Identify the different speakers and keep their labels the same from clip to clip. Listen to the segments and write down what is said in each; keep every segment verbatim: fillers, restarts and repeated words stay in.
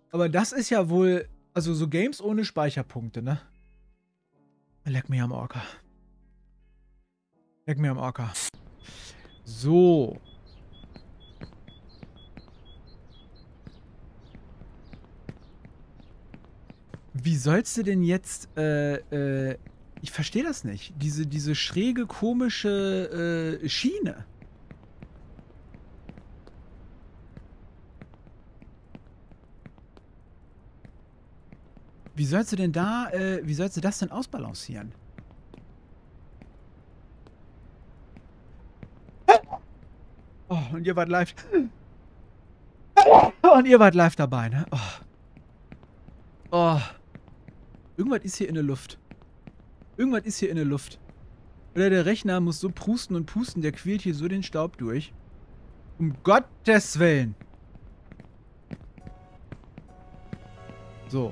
Speaker 1: Aber das ist ja wohl... Also so Games ohne Speicherpunkte, ne? Leck mir am Orca. Leck mir am Orca. So. Wie sollst du denn jetzt, äh, äh, ich verstehe das nicht. Diese, diese schräge, komische, äh, Schiene. Wie sollst du denn da, äh, wie sollst du das denn ausbalancieren? Oh, und ihr wart live. Und ihr wart live dabei, ne? Oh. Oh. Irgendwas ist hier in der Luft. Irgendwas ist hier in der Luft. Oder der Rechner muss so prusten und pusten, der quält hier so den Staub durch. Um Gottes Willen. So.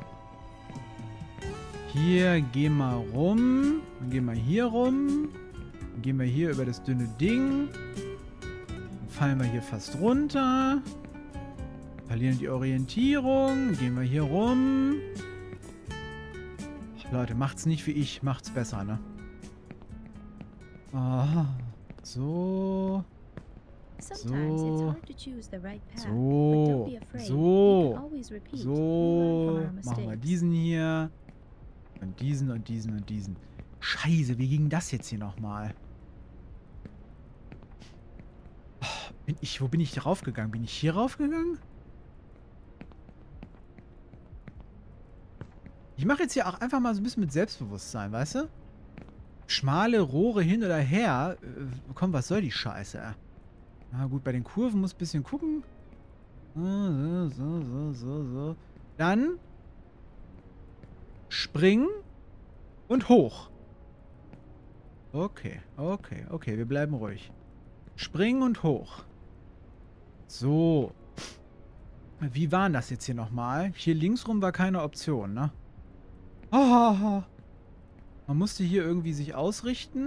Speaker 1: Hier gehen wir rum. Dann gehen wir hier rum. Dann gehen wir hier über das dünne Ding. Dann fallen wir hier fast runter. Verlieren die Orientierung. Dann gehen wir hier rum. Ach, Leute, macht's nicht wie ich. Macht's besser, ne? Ah, so. So. So. So. So. Machen wir diesen hier. Und diesen und diesen und diesen. Scheiße, wie ging das jetzt hier nochmal? Oh, bin ich, wo bin ich raufgegangen? Bin ich hier raufgegangen? Ich mache jetzt hier auch einfach mal so ein bisschen mit Selbstbewusstsein, weißt du? Schmale Rohre hin oder her. Äh, komm, was soll die Scheiße? Na gut, bei den Kurven muss ein bisschen gucken. So, so, so, so, so. Dann springen und hoch. Okay, okay, okay, wir bleiben ruhig. Springen und hoch. So. Wie war denn das jetzt hier nochmal? Hier linksrum war keine Option, ne? Oh, man musste hier irgendwie sich ausrichten.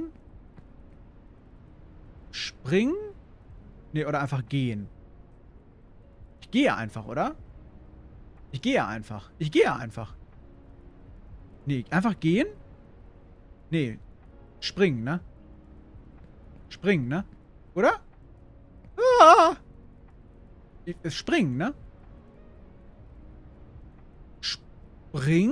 Speaker 1: Springen? Ne, oder einfach gehen. Ich gehe einfach, oder? Ich gehe einfach. Ich gehe einfach. Nee, einfach gehen? Nee. Springen, ne? Springen, ne? Oder? Ah! Springen, ne? Springen?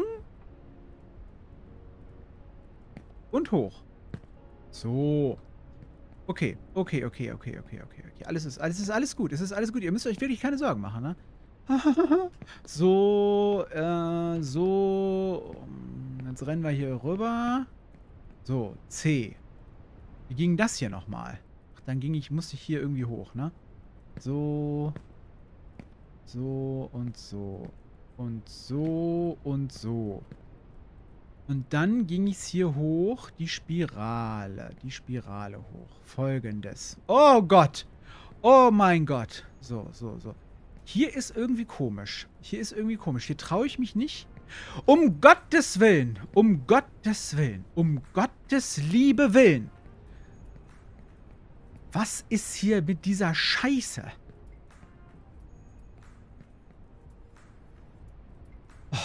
Speaker 1: Und hoch. So. Okay, okay, okay, okay, okay, okay, okay. Alles ist, alles ist alles gut. Es ist alles gut. Ihr müsst euch wirklich keine Sorgen machen, ne? So, äh, so. Jetzt rennen wir hier rüber. So, C. Wie ging das hier nochmal? Ach, dann ging ich, musste ich hier irgendwie hoch, ne? So. So und so. Und so und so. Und dann ging es hier hoch, die Spirale. Die Spirale hoch. Folgendes. Oh Gott. Oh mein Gott. So, so, so. Hier ist irgendwie komisch. Hier ist irgendwie komisch. Hier traue ich mich nicht. Um Gottes Willen. Um Gottes Willen. Um Gottes Liebe Willen. Was ist hier mit dieser Scheiße? Oh.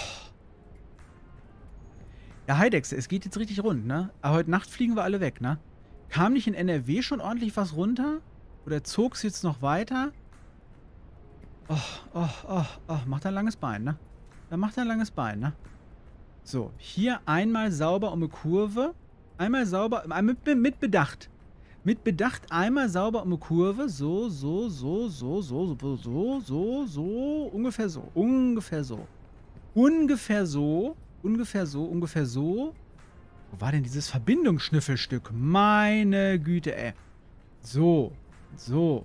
Speaker 1: Ja, Heidexe, es geht jetzt richtig rund, ne? Aber heute Nacht fliegen wir alle weg, ne? Kam nicht in N R W schon ordentlich was runter? Oder zog es jetzt noch weiter? Oh, oh, oh, oh, macht ein langes Bein, ne? Da macht er ein langes Bein, ne? So, hier einmal sauber um eine Kurve. Einmal sauber, mit, mit Bedacht. Mit Bedacht einmal sauber um eine Kurve. So, so, so, so, so, so, so, so, so, ungefähr so. Ungefähr so. Ungefähr so. Ungefähr so, ungefähr so. Wo war denn dieses Verbindungsschnüffelstück? Meine Güte, ey. So, so.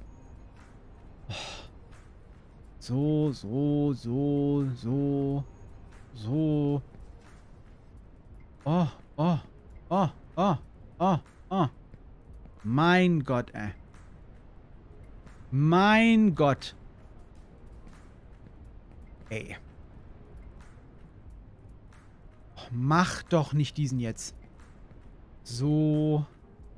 Speaker 1: So, so, so, so, so. Oh, oh, oh, oh, oh, oh. Mein Gott, ey. Mein Gott. Ey. Mach doch nicht diesen jetzt. So.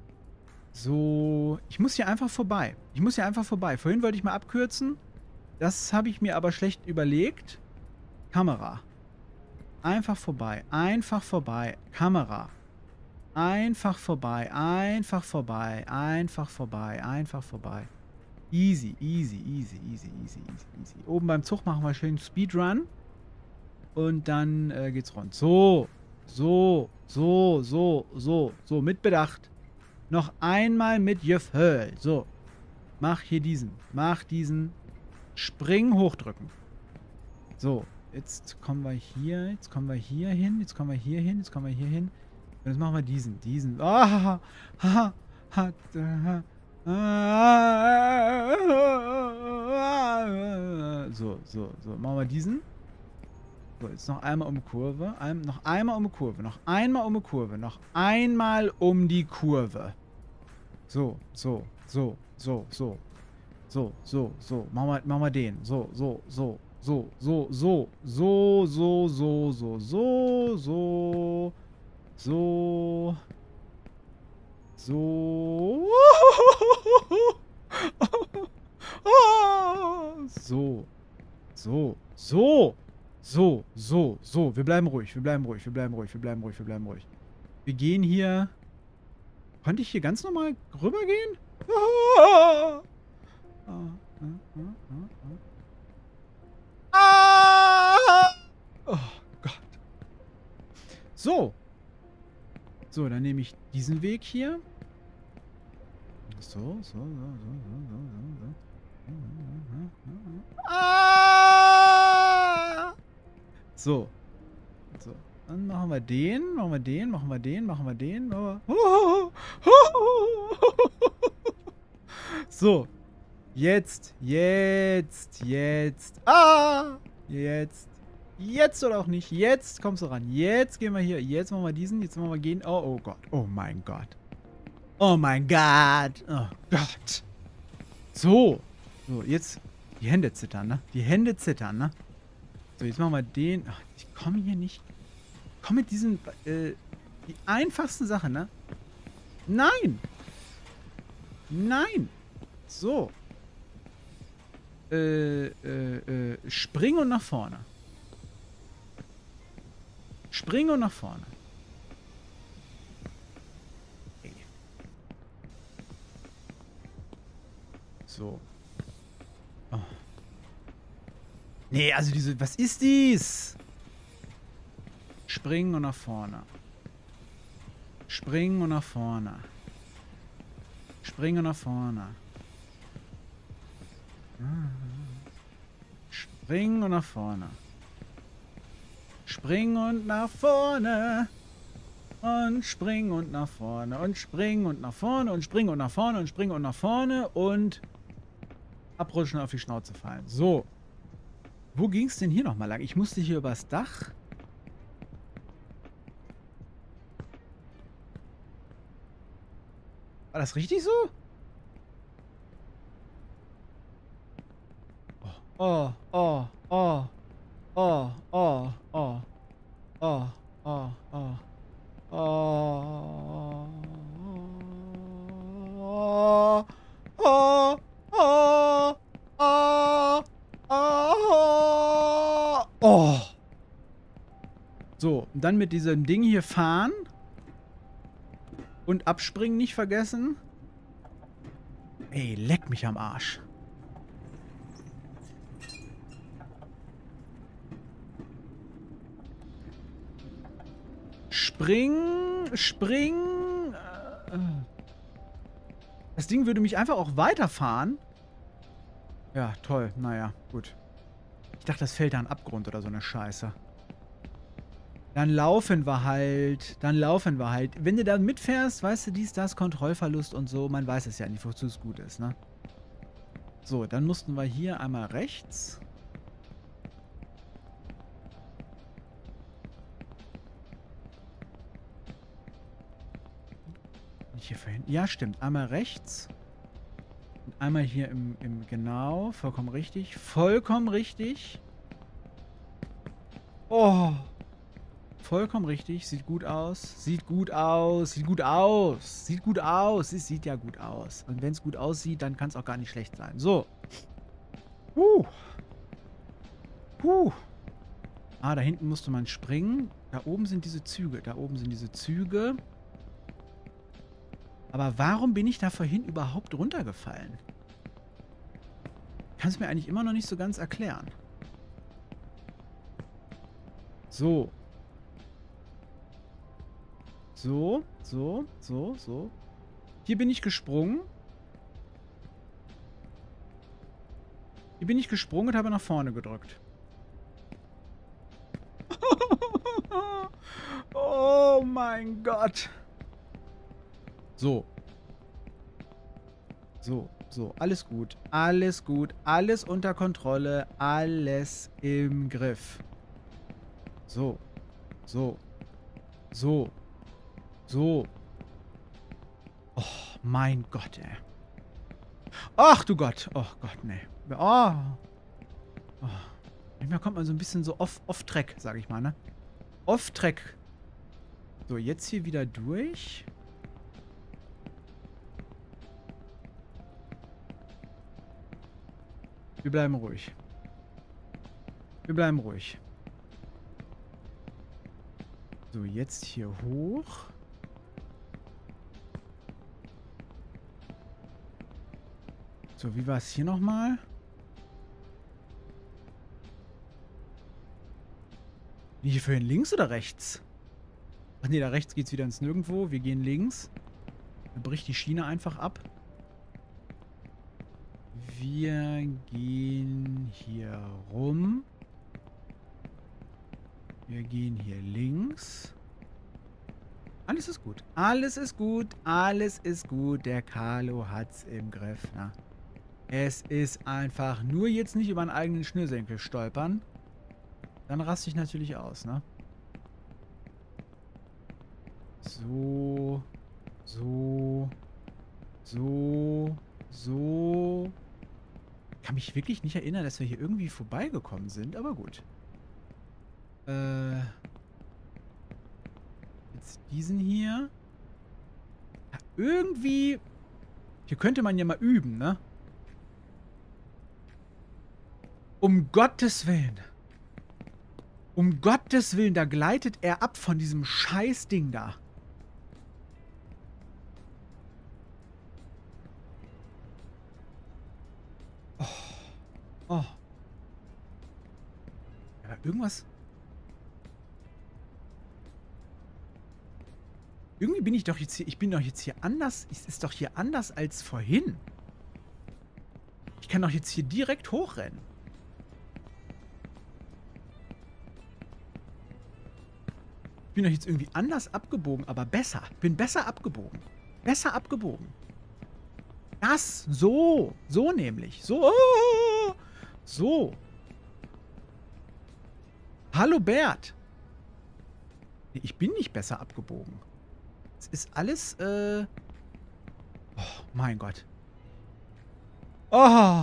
Speaker 1: So. Ich muss hier einfach vorbei. Ich muss hier einfach vorbei. Vorhin wollte ich mal abkürzen. Das habe ich mir aber schlecht überlegt. Kamera. Einfach vorbei. Einfach vorbei. Kamera. Einfach vorbei. Einfach vorbei. Einfach vorbei. Einfach vorbei. Easy, easy, easy, easy, easy, easy, easy. Oben beim Zug machen wir schön Speedrun. Und dann äh, geht's rund. So. So. So. So. So. So. Mit Bedacht. Noch einmal mit Gefühl. So. Mach hier diesen. Mach diesen. Spring hochdrücken. So. Jetzt kommen wir hier. Jetzt kommen wir hier hin. Jetzt kommen wir hier hin. Jetzt kommen wir hier hin. Und jetzt machen wir diesen. Diesen. Ah, ha, ha, ha, so, so, so. Machen wir diesen. So, jetzt noch einmal um die Kurve. Ein, noch einmal um die Kurve. Noch einmal um die Kurve. Noch einmal um die Kurve. So, so, so, so, so. So, so, so. Machen wir, machen wir den. So, so, so. So, so, so. So, so, so, so, so, so. So. So. So. So. So. So. So. So. Wir bleiben ruhig. Wir bleiben ruhig. Wir bleiben ruhig. Wir bleiben ruhig. Wir bleiben ruhig. Wir gehen hier. Konnte ich hier ganz normal rübergehen? Ah. Ah. Oh Gott. So. So, dann nehme ich diesen Weg hier. So, so, so, so, so, so, so. Ah! So. So. Dann machen wir den, machen wir den, machen wir den, machen wir den. So. Jetzt, jetzt, jetzt. Ah! Jetzt. Jetzt oder auch nicht. Jetzt kommst du ran. Jetzt gehen wir hier. Jetzt machen wir diesen. Jetzt machen wir gehen. Oh, oh Gott. Oh mein Gott. Oh mein Gott. Oh Gott. So. So, jetzt. Die Hände zittern, ne? Die Hände zittern, ne? So, jetzt machen wir den. Ach, ich komme hier nicht. Ich komme mit diesen. Äh, die einfachste Sache, ne? Nein. Nein. So. Äh, äh, äh. Spring und nach vorne. Spring und nach vorne. Okay. So. Oh. Nee, also diese... Was ist dies? Springen und nach vorne. Springen und nach vorne. Springen und nach vorne. Springen und nach vorne. Spring und nach vorne. Und spring und nach vorne. Und spring und nach vorne. Und spring und nach vorne. Und spring und nach vorne. Und abrutschen, auf die Schnauze fallen. So. Wo ging es denn hier nochmal lang? Ich musste hier übers Dach. War das richtig so? Oh, oh, oh. Oh, oh, oh. Oh, oh, oh. Oh. Oh. Oh. Oh. Oh. Oh. Oh. So, und dann mit diesem Ding hier fahren. Und abspringen nicht vergessen. Ey, leck mich am Arsch. Spring, spring. Das Ding würde mich einfach auch weiterfahren. Ja, toll. Naja, gut. Ich dachte, das fällt da ein Abgrund oder so eine Scheiße. Dann laufen wir halt. Dann laufen wir halt. Wenn du da mitfährst, weißt du, dies, das, Kontrollverlust und so. Man weiß es ja nicht, wozu es gut ist, ne? So, dann mussten wir hier einmal rechts. Hier vorhin. Ja, stimmt. Einmal rechts. Und einmal hier im, im... Genau. Vollkommen richtig. Vollkommen richtig. Oh. Vollkommen richtig. Sieht gut aus. Sieht gut aus. Sieht gut aus. Sieht gut aus. Es sieht ja gut aus. Und wenn es gut aussieht, dann kann es auch gar nicht schlecht sein. So. Huh. Huh. Ah, da hinten musste man springen. Da oben sind diese Züge. Da oben sind diese Züge. Aber warum bin ich da vorhin überhaupt runtergefallen? Kann es mir eigentlich immer noch nicht so ganz erklären. So. So, so, so, so. Hier bin ich gesprungen. Hier bin ich gesprungen und habe nach vorne gedrückt. Oh mein Gott. So. So, so. Alles gut. Alles gut. Alles unter Kontrolle. Alles im Griff. So. So. So. So. Oh, mein Gott, ey. Ach du Gott. Oh Gott, nee. Oh. Oh. Manchmal kommt man so ein bisschen so off, off Track, sag ich mal, ne? Off Track. So, jetzt hier wieder durch. Wir bleiben ruhig. Wir bleiben ruhig. So, jetzt hier hoch. So, wie war es hier nochmal? Bin ich hier vorhin links oder rechts? Ach nee, da rechts geht's wieder ins Nirgendwo. Wir gehen links. Dann bricht die Schiene einfach ab. Wir gehen hier rum. Wir gehen hier links. Alles ist gut. Alles ist gut. Alles ist gut. Der Carlo hat's im Griff. Na. Es ist einfach nur jetzt nicht über einen eigenen Schnürsenkel stolpern. Dann raste ich natürlich aus, ne? So. So. So. So. Ich kann mich wirklich nicht erinnern, dass wir hier irgendwie vorbeigekommen sind, aber gut. Äh. Jetzt diesen hier. Ja, irgendwie. Hier könnte man ja mal üben, ne? Um Gottes Willen. Um Gottes Willen, da gleitet er ab von diesem scheiß Ding da. Oh. Oh. Aber irgendwas... Irgendwie bin ich doch jetzt hier... Ich bin doch jetzt hier anders... Es ist doch hier anders als vorhin. Ich kann doch jetzt hier direkt hochrennen. Ich bin doch jetzt irgendwie anders abgebogen, aber besser. Bin besser abgebogen. Besser abgebogen. Das, so. So nämlich. So. So. Hallo Bert. Nee, ich bin nicht besser abgebogen. Es ist alles, äh... Oh, mein Gott. Oh.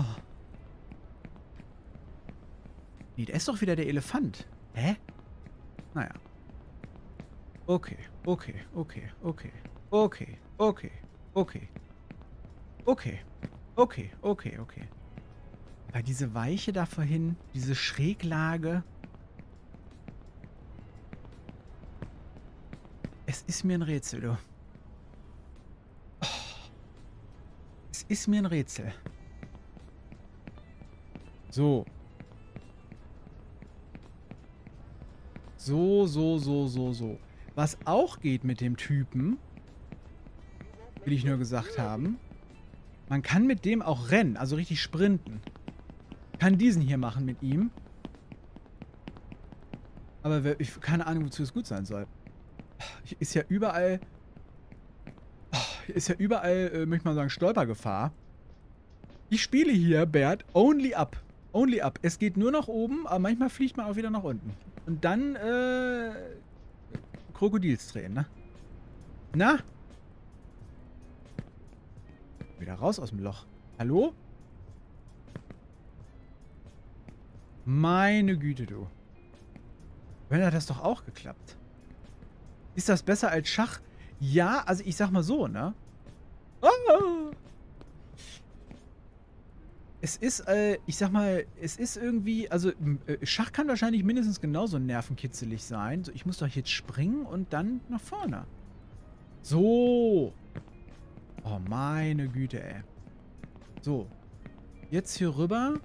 Speaker 1: Nee, da ist doch wieder der Elefant. Hä? Naja. Okay, okay, okay, okay, okay, okay, okay, okay, okay, okay, okay. Weil diese Weiche da vorhin, diese Schräglage, es ist mir ein Rätsel, du. Oh. Es ist mir ein Rätsel. So. So, so, so, so, so. Was auch geht mit dem Typen, will ich nur gesagt haben, man kann mit dem auch rennen, also richtig sprinten. Kann diesen hier machen mit ihm. Aber ich keine Ahnung, wozu es gut sein soll. Ist ja überall, ist ja überall, äh, möchte man sagen, Stolpergefahr. Ich spiele hier, Bert, only up. Only up. Es geht nur nach oben, aber manchmal fliegt man auch wieder nach unten. Und dann, äh... Krokodilstränen, ne? Na? Wieder raus aus dem Loch. Hallo? Meine Güte, du. Wenn hat das doch auch geklappt. Ist das besser als Schach? Ja, also ich sag mal so, ne? Oh! Es ist, äh, ich sag mal, es ist irgendwie, also äh, Schach kann wahrscheinlich mindestens genauso nervenkitzelig sein. So, ich muss doch jetzt springen und dann nach vorne. So. Oh, meine Güte, ey. So. Jetzt hier rüber.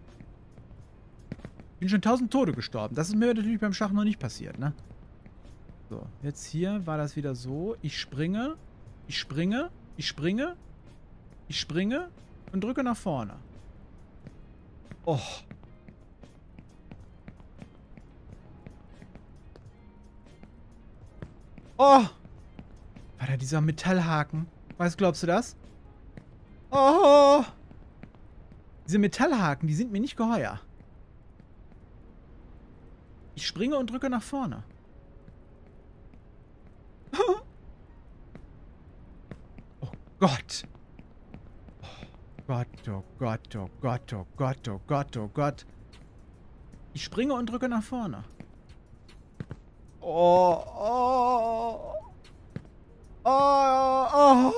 Speaker 1: Bin schon tausend Tode gestorben. Das ist mir natürlich beim Schach noch nicht passiert, ne? So, jetzt hier war das wieder so. Ich springe, ich springe, ich springe, ich springe und drücke nach vorne. Oh. Oh. War da dieser Metallhaken? Was glaubst du das? Oh. Diese Metallhaken, die sind mir nicht geheuer. Ich springe und drücke nach vorne. Oh Gott. Oh Gott, oh Gott, oh Gott, oh Gott, oh Gott, oh Gott. Ich springe und drücke nach vorne. Oh, oh. Oh, oh.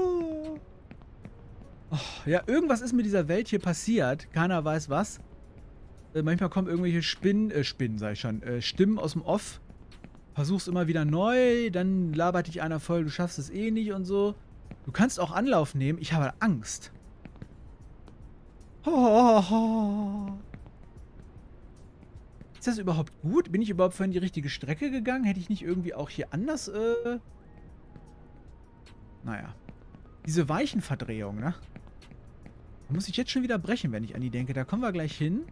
Speaker 1: Oh, ja, irgendwas ist mit dieser Welt hier passiert. Keiner weiß was. Äh, manchmal kommen irgendwelche Spinnen, äh, Spinnen, sag ich schon, äh, Stimmen aus dem Off. Versuch's immer wieder neu, dann labert dich einer voll, du schaffst es eh nicht und so. Du kannst auch Anlauf nehmen. Ich habe Angst. Oh, oh. Ist das überhaupt gut? Bin ich überhaupt vorhin die richtige Strecke gegangen? Hätte ich nicht irgendwie auch hier anders, äh... Naja. Diese Weichenverdrehung, ne? Da muss ich jetzt schon wieder brechen, wenn ich an die denke. Da kommen wir gleich hin.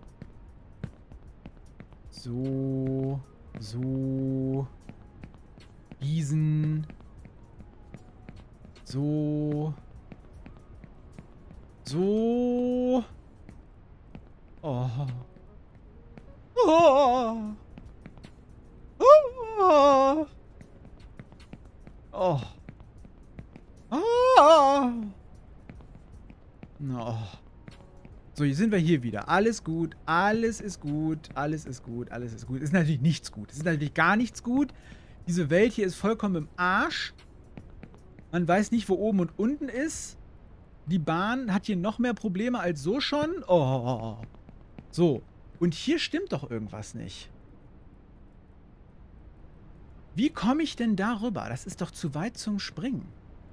Speaker 1: So. So. Diesen. So. So. Oh. Oh. Oh. Oh. Oh. No. So, jetzt sind wir hier wieder. Alles gut, alles ist gut, alles ist gut, alles ist gut. Ist natürlich nichts gut. Es ist natürlich gar nichts gut. Diese Welt hier ist vollkommen im Arsch. Man weiß nicht, wo oben und unten ist. Die Bahn hat hier noch mehr Probleme als so schon. Oh. So. Und hier stimmt doch irgendwas nicht. Wie komme ich denn darüber? Das ist doch zu weit zum Springen.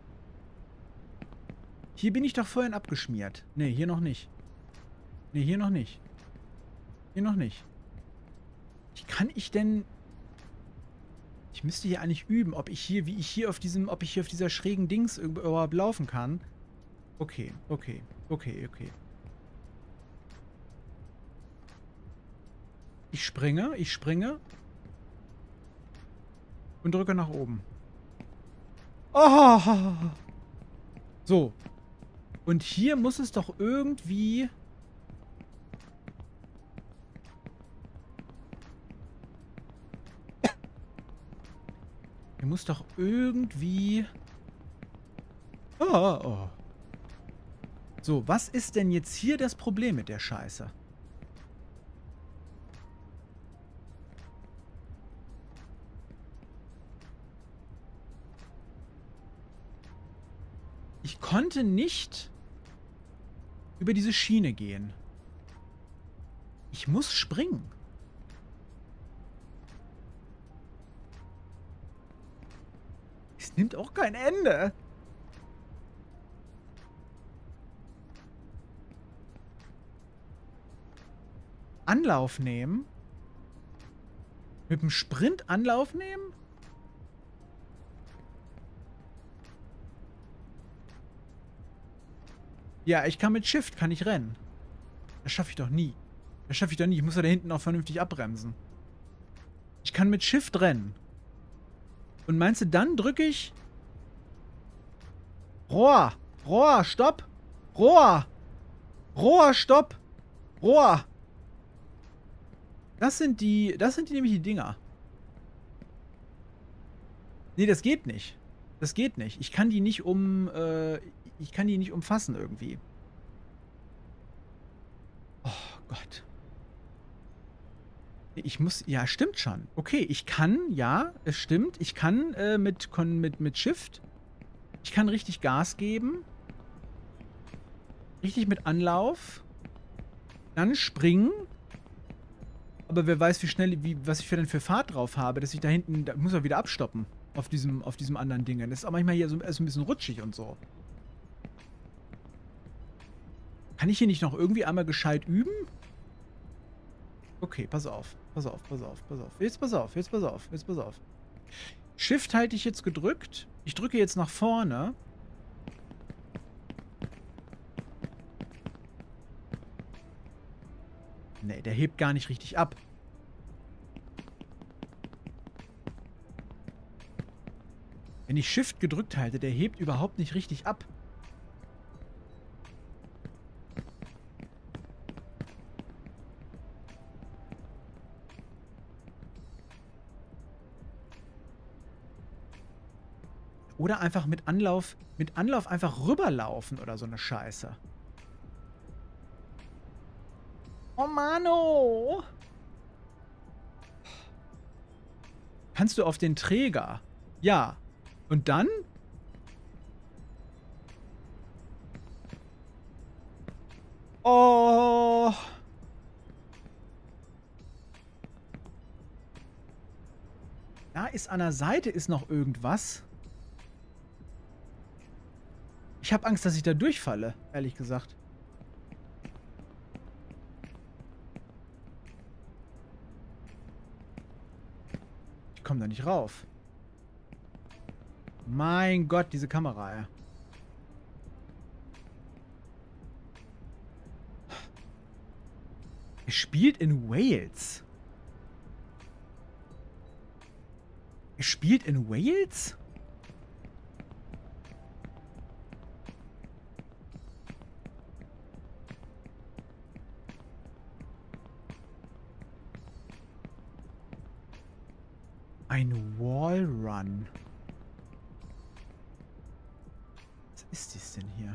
Speaker 1: Hier bin ich doch vorhin abgeschmiert. Ne, hier noch nicht. Ne, hier noch nicht. Hier noch nicht. Wie kann ich denn... Ich müsste hier eigentlich üben, ob ich hier, wie ich hier auf diesem, ob ich hier auf dieser schrägen Dings überhaupt laufen kann. Okay, okay, okay, okay. Ich springe, ich springe. Und drücke nach oben. Oh! So. Und hier muss es doch irgendwie... Hier muss doch irgendwie... Oh, oh. So, was ist denn jetzt hier das Problem mit der Scheiße? Ich konnte nicht über diese Schiene gehen. Ich muss springen. Es nimmt auch kein Ende. Anlauf nehmen? Mit dem Sprint Anlauf nehmen? Ja, ich kann mit Shift, kann ich rennen. Das schaffe ich doch nie. Das schaffe ich doch nie. Ich muss ja da hinten auch vernünftig abbremsen. Ich kann mit Shift rennen. Und meinst du, dann drücke ich... Rohr! Rohr, stopp! Rohr! Rohr, stopp! Rohr! Das sind die... Das sind die, nämlich die Dinger. Nee, das geht nicht. Das geht nicht. Ich kann die nicht um... Äh, ich kann die nicht umfassen irgendwie. Oh Gott. Ich muss... Ja, stimmt schon. Okay, ich kann... Ja, es stimmt. Ich kann äh, mit, mit, mit Shift... Ich kann richtig Gas geben. Richtig mit Anlauf. Dann springen. Aber wer weiß, wie schnell, wie, was ich für denn für Fahrt drauf habe, dass ich da hinten, da muss er wieder abstoppen. Auf diesem, auf diesem anderen Ding. Das ist auch manchmal hier so, so ein bisschen rutschig und so. Kann ich hier nicht noch irgendwie einmal gescheit üben? Okay, pass auf. Pass auf, pass auf, pass auf. Jetzt pass auf, jetzt pass auf, jetzt pass auf. Shift halte ich jetzt gedrückt. Ich drücke jetzt nach vorne. Nee, der hebt gar nicht richtig ab. Wenn ich Shift gedrückt halte, der hebt überhaupt nicht richtig ab. Oder einfach mit Anlauf, mit Anlauf einfach rüberlaufen oder so eine Scheiße. Oh Mano! Kannst du auf den Träger? Ja. Und dann? Oh! Da ist an der Seite ist noch irgendwas. Ich habe Angst, dass ich da durchfalle, ehrlich gesagt. Ich komme da nicht rauf. Mein Gott, diese Kamera, ja. Er spielt in Wales. Er spielt in Wales? Ein Wallrun. Was ist das denn hier?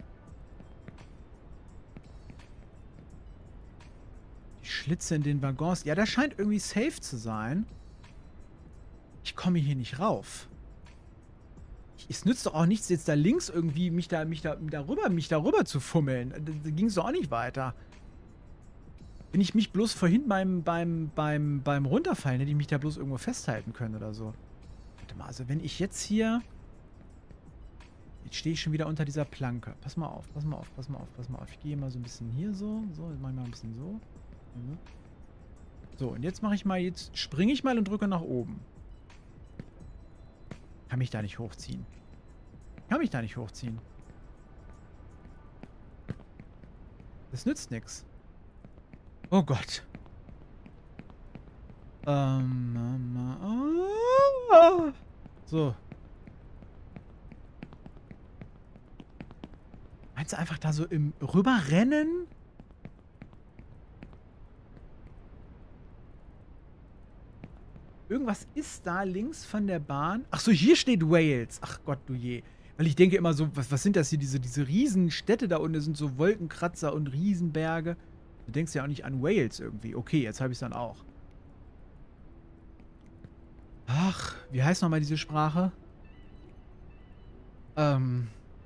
Speaker 1: Die Schlitze in den Waggons. Ja, das scheint irgendwie safe zu sein. Ich komme hier nicht rauf. Es nützt doch auch nichts, jetzt da links irgendwie mich da, mich da, darüber, mich darüber zu fummeln. Da ging es doch auch nicht weiter. Wenn ich mich bloß vorhin beim, beim, beim, beim Runterfallen, hätte ich mich da bloß irgendwo festhalten können oder so. Warte mal, also wenn ich jetzt hier... Jetzt stehe ich schon wieder unter dieser Planke. Pass mal auf, pass mal auf, pass mal auf, pass mal auf. Ich gehe mal so ein bisschen hier so. So, jetzt mache ich mal ein bisschen so. So, und jetzt mache ich mal, jetzt springe ich mal und drücke nach oben. Kann mich da nicht hochziehen. Kann mich da nicht hochziehen. Das nützt nichts. Oh Gott. Ähm, ähm, oh. So. Meinst du einfach da so im Rüberrennen? Irgendwas ist da links von der Bahn. Ach so, hier steht Wales. Ach Gott, du je. Weil ich denke immer so, was, was sind das hier? Diese, diese Riesenstädte da unten sind so Wolkenkratzer und Riesenberge. Du denkst ja auch nicht an Wales irgendwie. Okay, jetzt habe ich es dann auch. Ach, wie heißt nochmal diese Sprache? Ähm.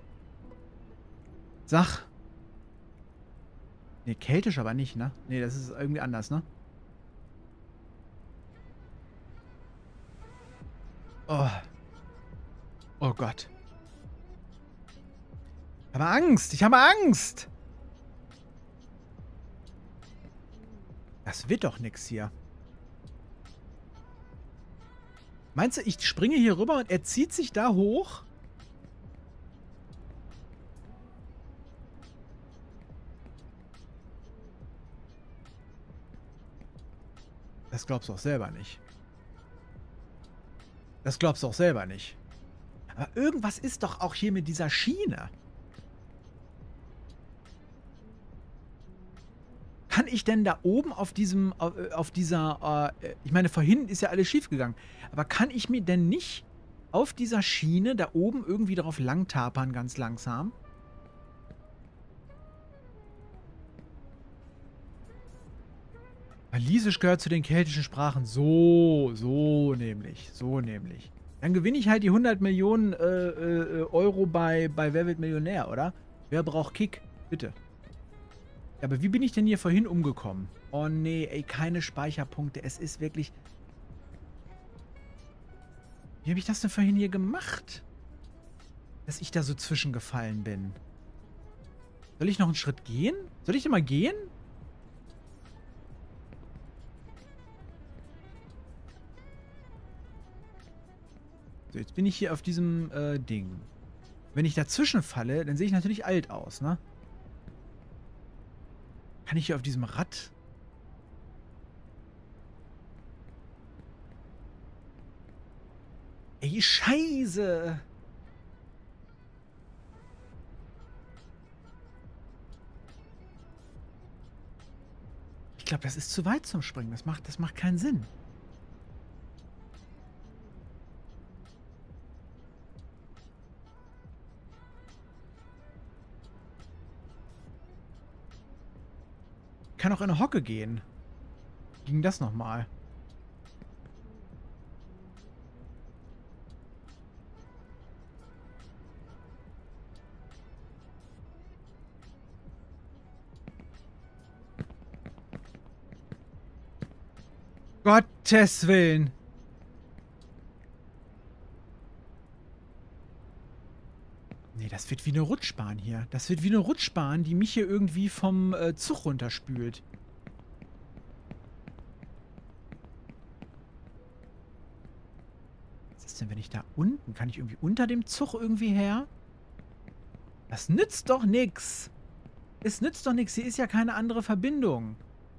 Speaker 1: Sag. Ne, keltisch aber nicht, ne? Ne, das ist irgendwie anders, ne? Oh. Oh Gott. Ich habe Angst. Ich habe Angst. Das wird doch nix hier. Meinst du, ich springe hier rüber und er zieht sich da hoch? Das glaubst du auch selber nicht. Das glaubst du auch selber nicht. Aber irgendwas ist doch auch hier mit dieser Schiene. Kann ich denn da oben auf diesem, auf, auf dieser, äh, ich meine, vorhin ist ja alles schief gegangen, aber kann ich mir denn nicht auf dieser Schiene da oben irgendwie drauf langtapern, ganz langsam? Walisisch gehört zu den keltischen Sprachen. So, so nämlich, so nämlich. Dann gewinne ich halt die hundert Millionen äh, äh, Euro bei, bei Wer wird Millionär, oder? Wer braucht Kick? Bitte. Ja, aber wie bin ich denn hier vorhin umgekommen? Oh nee, ey, keine Speicherpunkte. Es ist wirklich... Wie habe ich das denn vorhin hier gemacht? Dass ich da so zwischengefallen bin. Soll ich noch einen Schritt gehen? Soll ich denn mal gehen? So, jetzt bin ich hier auf diesem äh, Ding. Wenn ich dazwischen falle, dann sehe ich natürlich alt aus, ne? Kann ich hier auf diesem Rad... Ey, Scheiße! Ich glaube, das ist zu weit zum Springen. Das macht, das macht keinen Sinn. Ich kann auch in eine Hocke gehen. Wie ging das nochmal? Gottes Willen. Nee, das wird wie eine Rutschbahn hier. Das wird wie eine Rutschbahn, die mich hier irgendwie vom äh, Zug runterspült. Was ist denn, wenn ich da unten... Kann ich irgendwie unter dem Zug irgendwie her? Das nützt doch nix. Es nützt doch nichts. Hier ist ja keine andere Verbindung.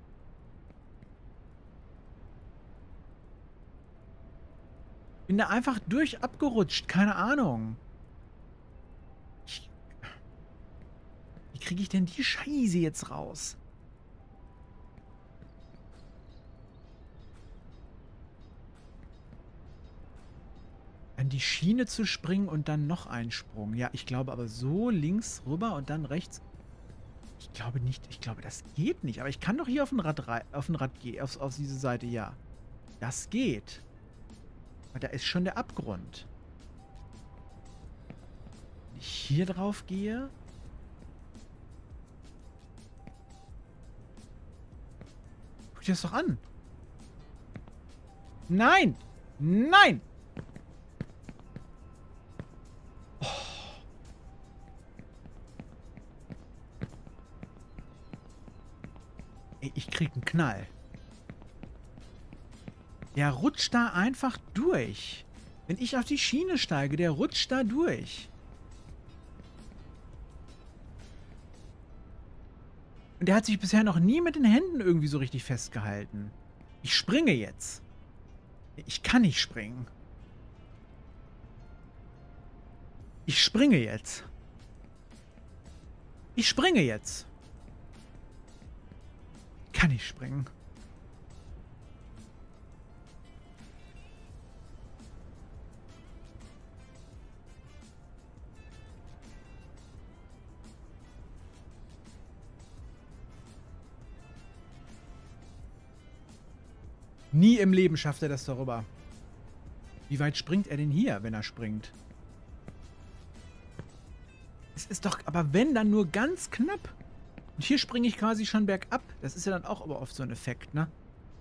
Speaker 1: Bin da einfach durch abgerutscht. Keine Ahnung. Ich, wie kriege ich denn die Scheiße jetzt raus? An die Schiene zu springen und dann noch einen Sprung. Ja, ich glaube aber so links rüber und dann rechts. Ich glaube nicht. Ich glaube, das geht nicht. Aber ich kann doch hier auf ein Rad auf ein Rad gehen. Auf, auf diese Seite, ja. Das geht. Aber da ist schon der Abgrund. Wenn ich hier drauf gehe. Guck dir das doch an. Nein! Nein! Oh. Ey, ich krieg einen Knall. Der rutscht da einfach durch. Wenn ich auf die Schiene steige, der rutscht da durch. Und der hat sich bisher noch nie mit den Händen irgendwie so richtig festgehalten. Ich springe jetzt. Ich kann nicht springen. Ich springe jetzt. Ich springe jetzt. Kann ich springen. Nie im Leben schafft er das darüber. Wie weit springt er denn hier, wenn er springt? Es ist doch, aber wenn, dann nur ganz knapp. Und hier springe ich quasi schon bergab. Das ist ja dann auch aber oft so ein Effekt, ne?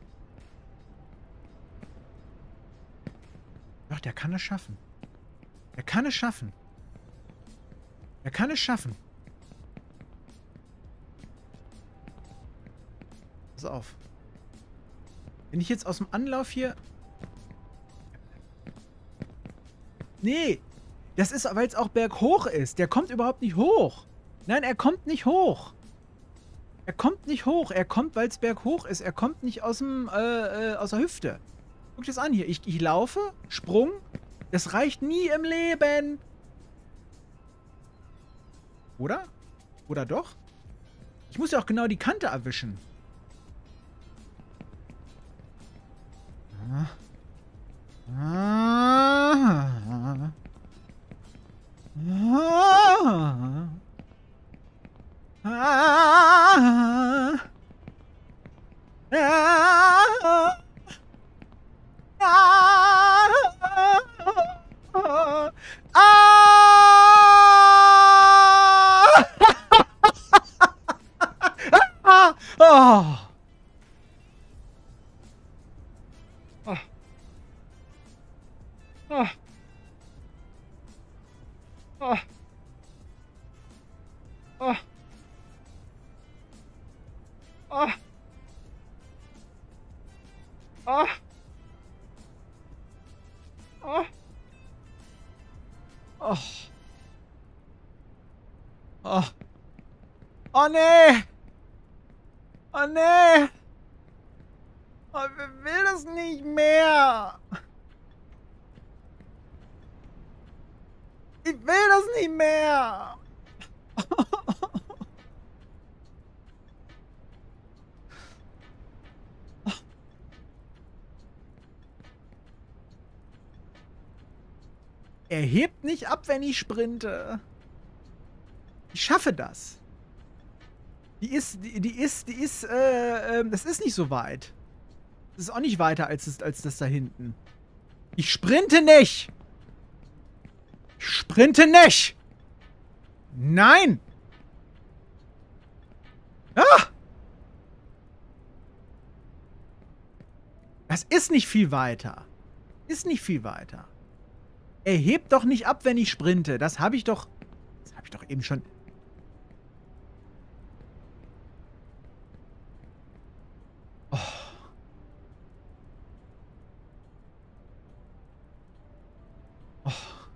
Speaker 1: Doch, der kann es schaffen. Er kann es schaffen. Er kann es schaffen. Pass auf. Wenn ich jetzt aus dem Anlauf hier... Nee! Das ist, weil es auch berghoch ist. Der kommt überhaupt nicht hoch. Nein, er kommt nicht hoch. Er kommt nicht hoch. Er kommt, weil es berghoch ist. Er kommt nicht aus dem, äh, äh, aus der Hüfte. Guck dir das an hier. Ich, ich laufe, Sprung. Das reicht nie im Leben. Oder? Oder doch? Ich muss ja auch genau die Kante erwischen. Ah. Ah. Ah. Ah. Ah. Ah. Oh. Oh. Oh. Oh. Oh. Oh. Oh. Oh. Oh. Oh nee. Oh nee. Oh, wer will das nicht mehr? Ich will das nicht mehr. Er hebt nicht ab, wenn ich sprinte. Ich schaffe das. Die ist, die, die ist, die ist, äh, äh, das ist nicht so weit. Das ist auch nicht weiter als das, als das da hinten. Ich sprinte nicht. Ich sprinte nicht. Nein. Ah! Das ist nicht viel weiter. Ist nicht viel weiter. Er hebt doch nicht ab, wenn ich sprinte. Das habe ich doch... Das habe ich doch eben schon... Oh. Oh.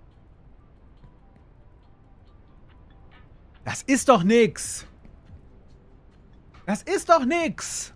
Speaker 1: Das ist doch nix. Das ist doch nix.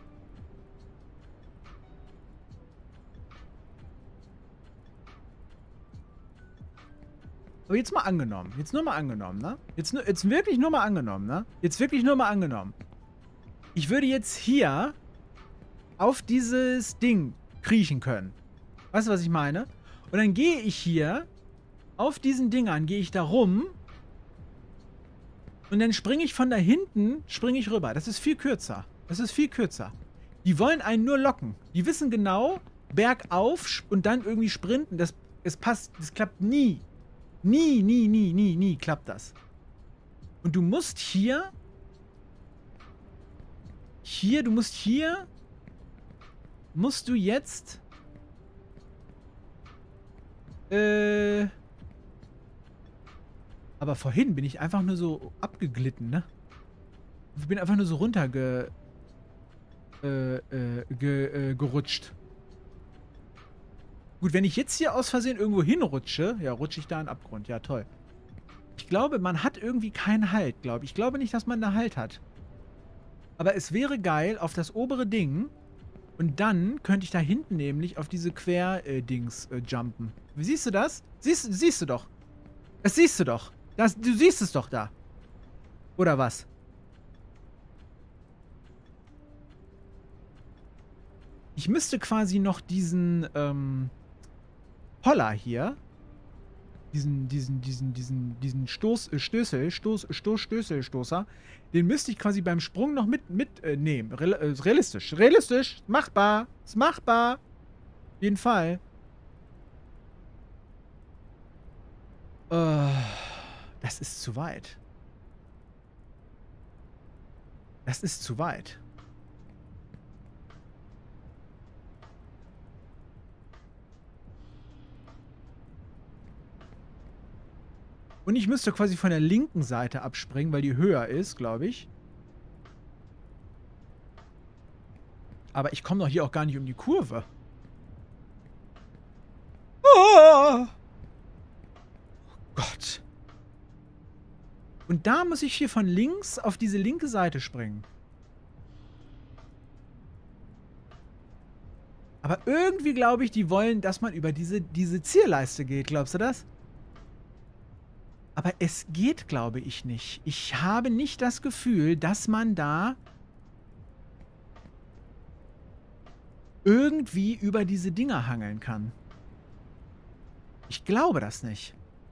Speaker 1: Aber jetzt mal angenommen. Jetzt nur mal angenommen, ne? Jetzt, nur, jetzt wirklich nur mal angenommen, ne? Jetzt wirklich nur mal angenommen. Ich würde jetzt hier auf dieses Ding kriechen können. Weißt du, was ich meine? Und dann gehe ich hier auf diesen Dingern, gehe ich da rum und dann springe ich von da hinten, springe ich rüber. Das ist viel kürzer. Das ist viel kürzer. Die wollen einen nur locken. Die wissen genau, bergauf und dann irgendwie sprinten. Das, es passt, das klappt nie. Nie, nie, nie, nie, nie klappt das. Und du musst hier, hier, du musst hier, musst du jetzt, äh, aber vorhin bin ich einfach nur so abgeglitten, ne? Ich bin einfach nur so runterge, äh, äh, ge, äh, gerutscht. Gut, wenn ich jetzt hier aus Versehen irgendwo hinrutsche, ja, rutsche ich da in den Abgrund. Ja, toll. Ich glaube, man hat irgendwie keinen Halt, glaube ich. Ich glaube nicht, dass man da Halt hat. Aber es wäre geil auf das obere Ding und dann könnte ich da hinten nämlich auf diese Quer-Dings äh, jumpen. Wie siehst du das? Siehst, siehst du doch. Das siehst du doch. Das, du siehst es doch da. Oder was? Ich müsste quasi noch diesen, ähm... Holler hier, diesen, diesen, diesen, diesen, diesen Stoß, äh, Stößel, Stoß, Stoß, Stößel, Stoßer, den müsste ich quasi beim Sprung noch mit, mit, äh, nehmen. Real, äh, realistisch, realistisch, machbar, ist machbar. Auf jeden Fall. Äh, das ist zu weit. Das ist zu weit. Und ich müsste quasi von der linken Seite abspringen, weil die höher ist, glaube ich. Aber ich komme doch hier auch gar nicht um die Kurve. Oh Gott. Und da muss ich hier von links auf diese linke Seite springen. Aber irgendwie glaube ich, die wollen, dass man über diese, diese Zierleiste geht. Glaubst du das? Aber es geht, glaube ich, nicht. Ich habe nicht das Gefühl, dass man da irgendwie über diese Dinger hangeln kann. Ich glaube das nicht.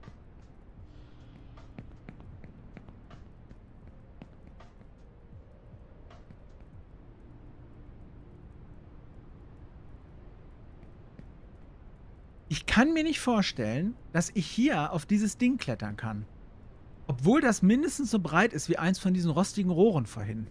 Speaker 1: Ich kann mir nicht vorstellen, dass ich hier auf dieses Ding klettern kann. Obwohl das mindestens so breit ist wie eins von diesen rostigen Rohren vorhin.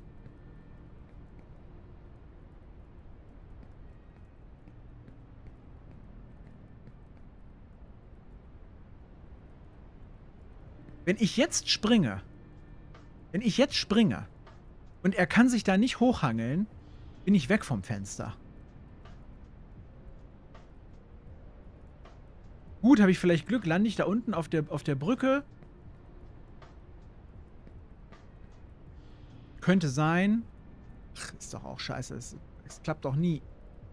Speaker 1: Wenn ich jetzt springe, wenn ich jetzt springe und er kann sich da nicht hochhangeln, bin ich weg vom Fenster. Gut, habe ich vielleicht Glück, lande ich da unten auf der, auf der Brücke. Könnte sein. Ach, ist doch auch scheiße. Es, es klappt doch nie.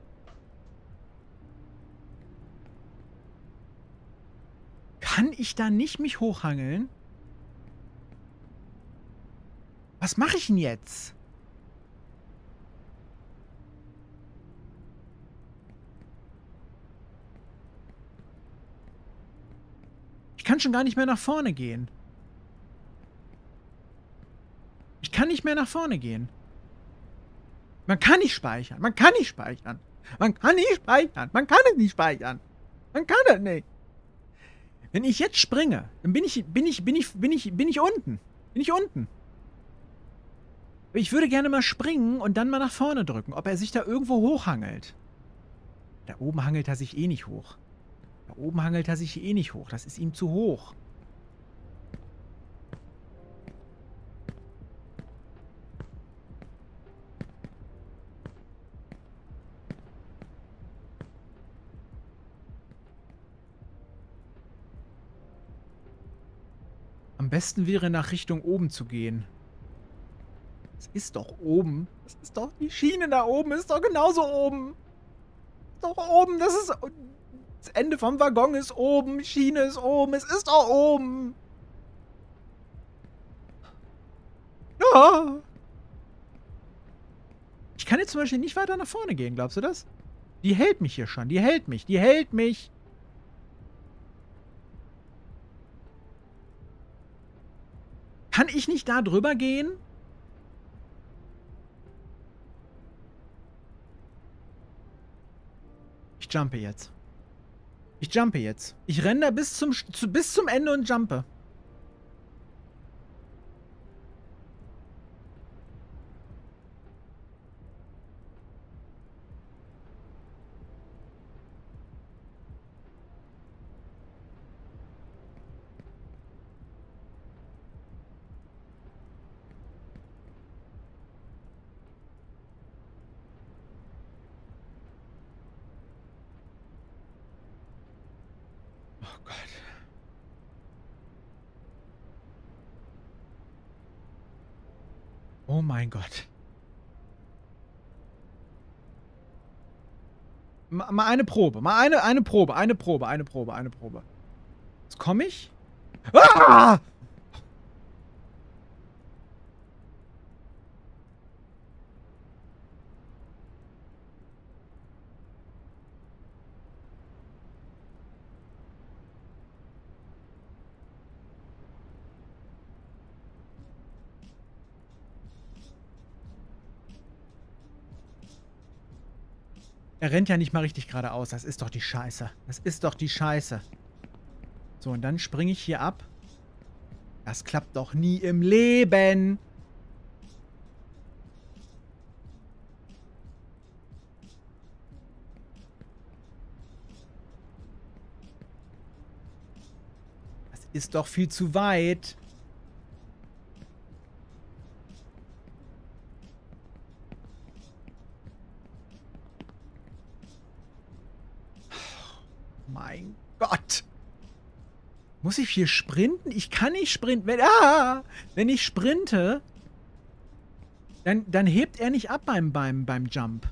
Speaker 1: Kann ich da nicht mich hochhangeln? Was mache ich denn jetzt? Ich kann schon gar nicht mehr nach vorne gehen. Ich kann nicht mehr nach vorne gehen. Man kann nicht speichern. Man kann nicht speichern. Man kann nicht speichern. Man kann es nicht speichern. Man kann es nicht. Wenn ich jetzt springe, dann bin ich, bin ich, bin ich, bin ich, bin ich unten. Bin ich unten. Ich würde gerne mal springen und dann mal nach vorne drücken, ob er sich da irgendwo hochhangelt. Da oben hangelt er sich eh nicht hoch. Da oben hangelt er sich eh nicht hoch. Das ist ihm zu hoch. Am besten wäre, nach Richtung oben zu gehen. Das ist doch oben. Das ist doch... Die Schiene da oben ist doch genauso oben. Doch oben, das ist... Das Ende vom Waggon ist oben. Die Schiene ist oben. Es ist doch oben. Ja. Ich kann jetzt zum Beispiel nicht weiter nach vorne gehen, glaubst du das? Die hält mich hier schon. Die hält mich. Die hält mich. Kann ich nicht da drüber gehen? Ich jumpe jetzt. Ich jumpe jetzt. Ich renne da bis zum, zu, bis zum Ende und jumpe. Oh Gott. Oh mein Gott. Mal, mal eine Probe. Mal eine, eine Probe. Eine Probe. Eine Probe. Eine Probe. Jetzt komme ich. Ah! Er rennt ja nicht mal richtig geradeaus. Das ist doch die Scheiße. Das ist doch die Scheiße. So, und dann springe ich hier ab. Das klappt doch nie im Leben. Das ist doch viel zu weit. Mein Gott. Muss ich hier sprinten? Ich kann nicht sprinten. Wenn, ah, wenn ich sprinte, dann, dann hebt er nicht ab beim, beim, beim Jump.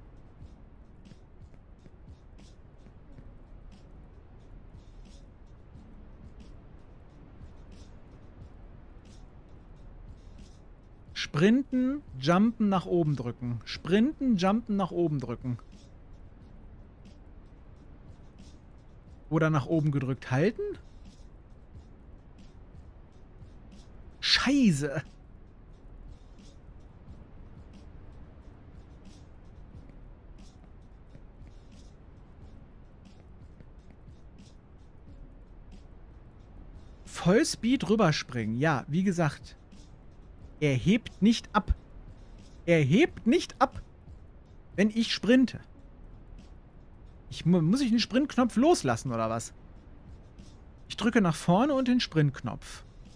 Speaker 1: Sprinten, jumpen, nach oben drücken. Sprinten, jumpen, nach oben drücken. Oder nach oben gedrückt halten? Scheiße. Vollspeed rüberspringen. Ja, wie gesagt. Er hebt nicht ab. Er hebt nicht ab, wenn ich sprinte. Ich, muss ich den Sprintknopf loslassen, oder was? Ich drücke nach vorne und den Sprintknopf.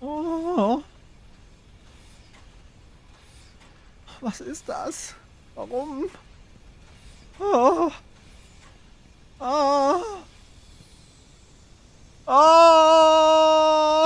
Speaker 1: Oh. Was ist das? Warum? Oh. Oh. Oh.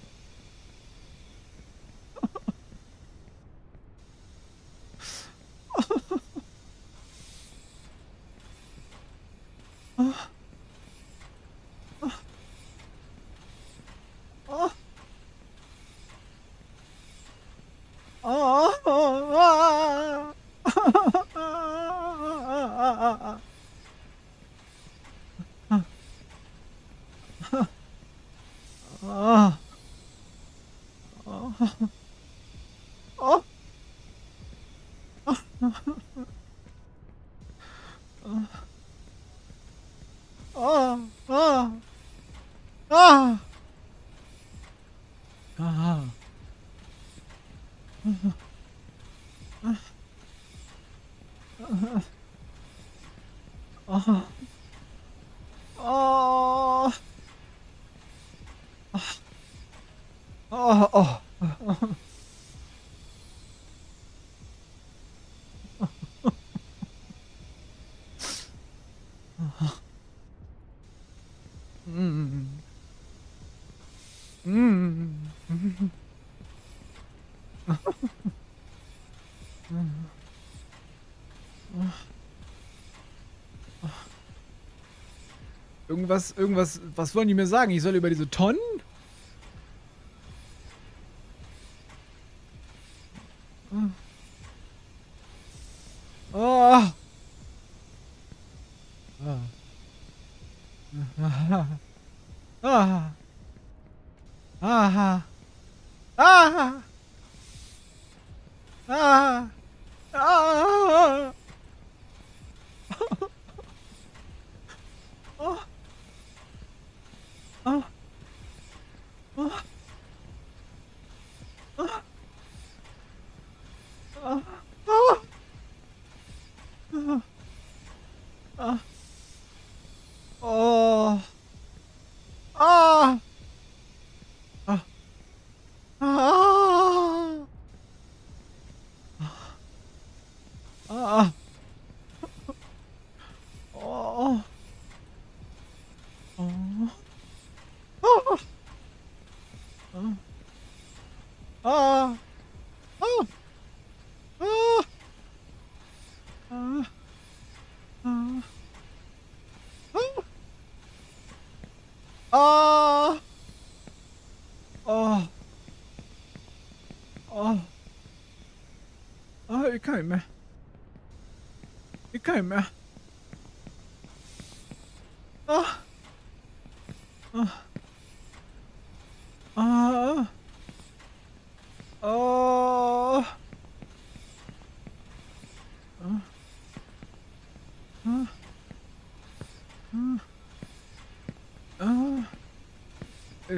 Speaker 1: Oh, oh. Mm. Mm. Irgendwas, irgendwas, was wollen die mir sagen? Ich soll über diese Tonnen? Oh. Ah. Ah. Ah. Ah. Ah. Ah. Ah. Oh. Oh. Oh. Oh. Oh. Oh. Ah. Oh. Ah. Ah. Ah. Ah. Oh. Oh. Oh. Ah. Oh. Ah. Ah. Ah. Ah. Oh. Oh. Oh, ich kann nicht mehr. Ich kann nicht mehr. Ah. Ah. Ah. Oh. Ah. Ah. Ah. Ah. Äh.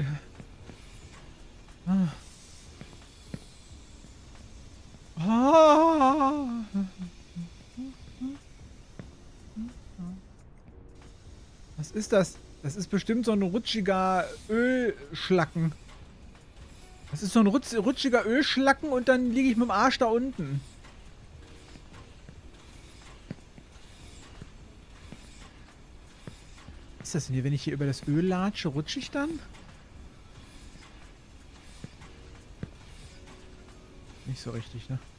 Speaker 1: Ah. Ah. Was ist das? Das ist bestimmt so ein rutschiger Ölschlacken. Das ist so ein rutsch rutschiger Ölschlacken und dann liege ich mit dem Arsch da unten. Was ist das denn hier? Wenn ich hier über das Öl latsche, rutsche ich dann? Nicht so richtig, ne?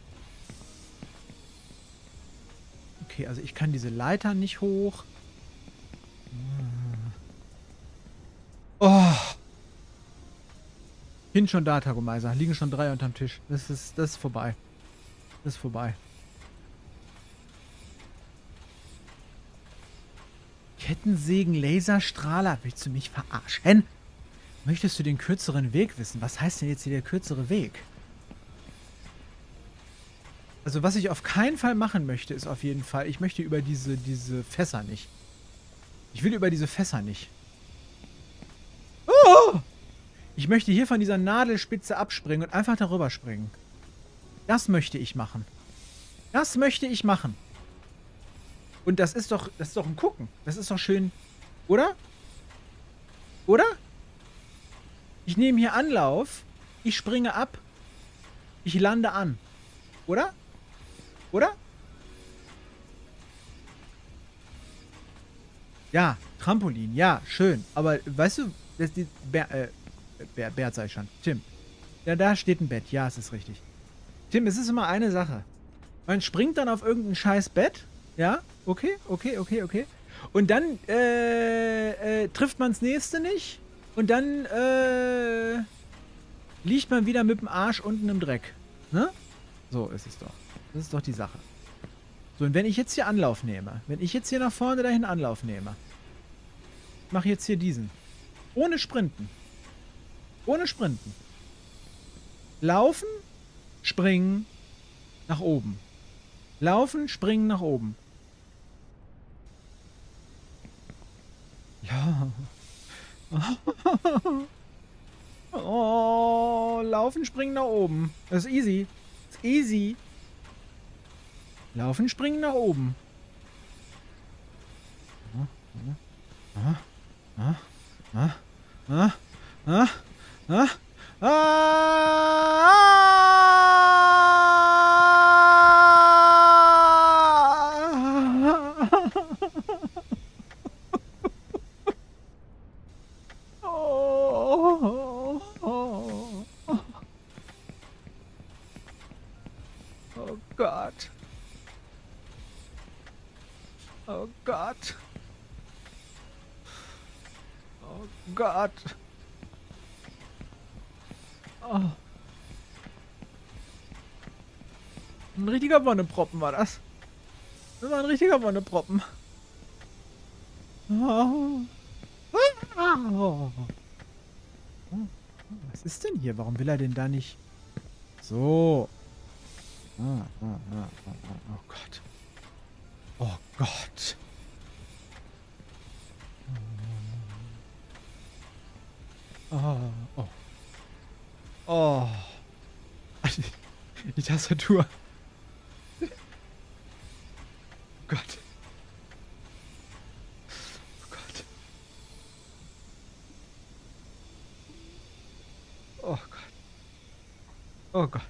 Speaker 1: Okay, also ich kann diese Leiter nicht hoch. Oh. Hin schon da, Tagomizer. Liegen schon drei unterm Tisch. Das ist, das ist vorbei. Das ist vorbei. Kettensägen, Laserstrahler. Willst du mich verarschen? Möchtest du den kürzeren Weg wissen? Was heißt denn jetzt hier der kürzere Weg? Also was ich auf keinen Fall machen möchte, ist auf jeden Fall, ich möchte über diese, diese Fässer nicht. Ich will über diese Fässer nicht. Oh! Ich möchte hier von dieser Nadelspitze abspringen und einfach darüber springen. Das möchte ich machen. Das möchte ich machen. Und das ist doch, das ist doch ein Gucken. Das ist doch schön, oder? Oder? Ich nehme hier Anlauf Ich springe ab. Ich lande an. Oder? Oder? Ja, Trampolin. Ja, schön. Aber weißt du, das ist die Bär, äh, Bär, Bert sei schon. Tim. Ja, da steht ein Bett. Ja, es ist richtig. Tim, es ist immer eine Sache. Man springt dann auf irgendein scheiß Bett. Ja, okay, okay, okay, okay. Und dann äh, äh, trifft man das nächste nicht. Und dann äh, liegt man wieder mit dem Arsch unten im Dreck. Ne? So ist es doch. Das ist doch die Sache. So, und wenn ich jetzt hier Anlauf nehme, wenn ich jetzt hier nach vorne dahin Anlauf nehme, ich mache jetzt hier diesen. Ohne Sprinten. Ohne Sprinten. Laufen, springen, nach oben. Laufen, springen, nach oben. Ja. Oh, laufen, springen, nach oben. Das ist easy. Das ist easy. Laufen, springen, nach oben. Ah, ah, ah, ah, ah, ah, ah, oh, oh, oh Gott. Oh Gott. Oh Gott. Oh. Ein richtiger Wonneproppen war das. Das war ein richtiger Wonneproppen. Oh. Oh. Was ist denn hier? Warum will er denn da nicht? So. Ah, ah, ah, ah, ah. Oh Gott. Oh Gott. Oh. Oh. Oh. Die Tastatur. Oh Gott. Oh Gott. Oh Gott. Oh Gott.